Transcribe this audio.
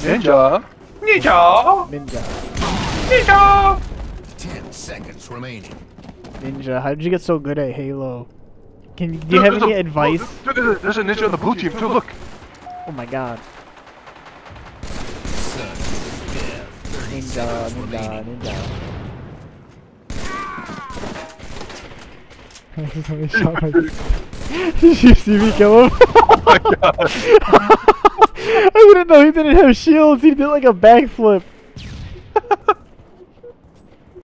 Ninja. Ninja. Ninja. Ninja. 10 seconds remaining. Ninja, how did you get so good at Halo? Do you have any advice? There's a ninja on the blue team too. Look. Oh my god. Ninja, ninja, ninja. Did you see me kill him? Oh my god. I didn't know he didn't have shields. He did like a backflip.